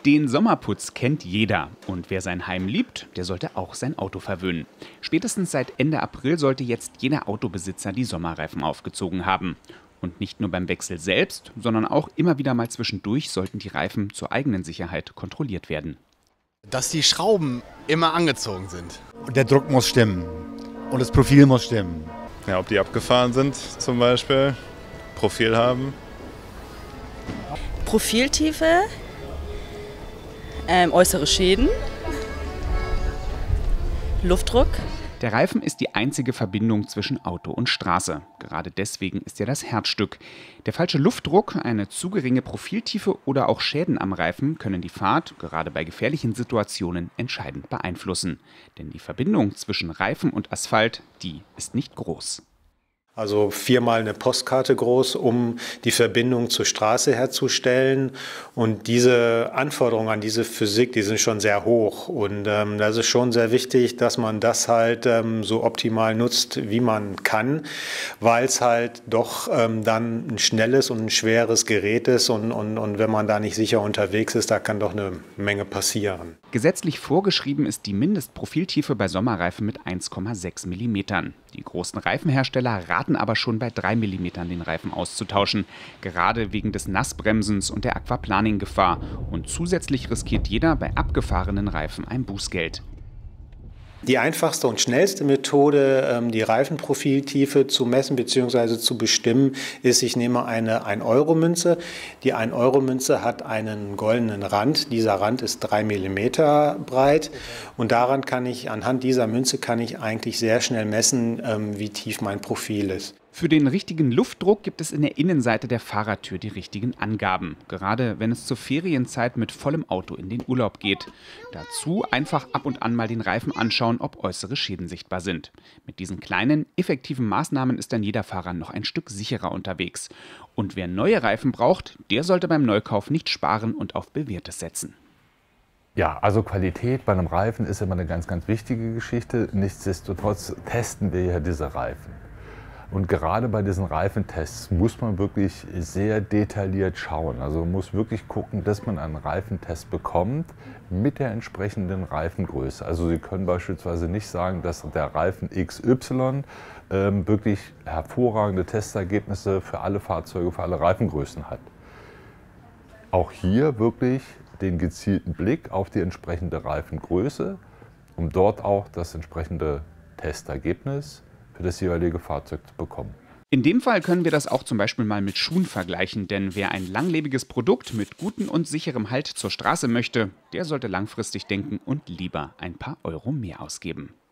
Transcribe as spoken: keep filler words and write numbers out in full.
Den Sommerputz kennt jeder und wer sein Heim liebt, der sollte auch sein Auto verwöhnen. Spätestens seit Ende April sollte jetzt jeder Autobesitzer die Sommerreifen aufgezogen haben. Und nicht nur beim Wechsel selbst, sondern auch immer wieder mal zwischendurch sollten die Reifen zur eigenen Sicherheit kontrolliert werden. Dass die Schrauben immer angezogen sind. Und der Druck muss stimmen und das Profil muss stimmen. Ja, ob die abgefahren sind zum Beispiel, Profil haben. Profiltiefe, ähm, äußere Schäden, Luftdruck. Der Reifen ist die einzige Verbindung zwischen Auto und Straße. Gerade deswegen ist er das Herzstück. Der falsche Luftdruck, eine zu geringe Profiltiefe oder auch Schäden am Reifen können die Fahrt, gerade bei gefährlichen Situationen, entscheidend beeinflussen. Denn die Verbindung zwischen Reifen und Asphalt, die ist nicht groß. Also viermal eine Postkarte groß, um die Verbindung zur Straße herzustellen. Und diese Anforderungen an diese Physik, die sind schon sehr hoch. Und ähm, das ist schon sehr wichtig, dass man das halt ähm, so optimal nutzt, wie man kann, weil es halt doch ähm, dann ein schnelles und ein schweres Gerät ist. Und, und, und wenn man da nicht sicher unterwegs ist, da kann doch eine Menge passieren. Gesetzlich vorgeschrieben ist die Mindestprofiltiefe bei Sommerreifen mit eins Komma sechs Millimetern. Die großen Reifenhersteller raten aber schon bei drei Millimetern den Reifen auszutauschen, gerade wegen des Nassbremsens und der Aquaplaning-Gefahr. Und zusätzlich riskiert jeder bei abgefahrenen Reifen ein Bußgeld. Die einfachste und schnellste Methode, die Reifenprofiltiefe zu messen bzw. zu bestimmen, ist, ich nehme eine ein Euro Münze. Die ein Euro Münze hat einen goldenen Rand. Dieser Rand ist drei Millimeter breit. Und daran kann ich, anhand dieser Münze kann ich eigentlich sehr schnell messen, wie tief mein Profil ist. Für den richtigen Luftdruck gibt es in der Innenseite der Fahrertür die richtigen Angaben, gerade wenn es zur Ferienzeit mit vollem Auto in den Urlaub geht. Dazu einfach ab und an mal den Reifen anschauen, ob äußere Schäden sichtbar sind. Mit diesen kleinen, effektiven Maßnahmen ist dann jeder Fahrer noch ein Stück sicherer unterwegs. Und wer neue Reifen braucht, der sollte beim Neukauf nicht sparen und auf Bewährtes setzen. Ja, also Qualität bei einem Reifen ist immer eine ganz, ganz wichtige Geschichte. Nichtsdestotrotz testen wir ja diese Reifen. Und gerade bei diesen Reifentests muss man wirklich sehr detailliert schauen. Also man muss wirklich gucken, dass man einen Reifentest bekommt mit der entsprechenden Reifengröße. Also Sie können beispielsweise nicht sagen, dass der Reifen X Y ähm, wirklich hervorragende Testergebnisse für alle Fahrzeuge, für alle Reifengrößen hat. Auch hier wirklich den gezielten Blick auf die entsprechende Reifengröße, um dort auch das entsprechende Testergebnis für das jeweilige Fahrzeug zu bekommen. In dem Fall können wir das auch zum Beispiel mal mit Schuhen vergleichen, denn wer ein langlebiges Produkt mit gutem und sicherem Halt zur Straße möchte, der sollte langfristig denken und lieber ein paar Euro mehr ausgeben.